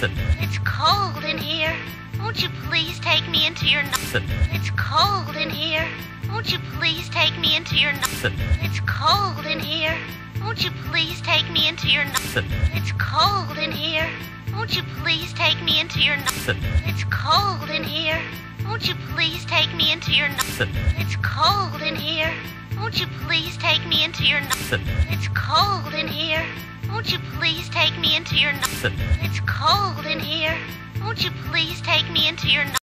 It's cold in here. Won't you please take me into your It's cold in here. Won't you please take me into your It's cold in here. Won't you please take me into your It's cold in here. Won't you please take me into your It's cold in here. Won't you please take me into your It's cold in here. Won't you please take me into your It's cold in here. Won't you please take me into your It's cold in here. Won't you please take me into your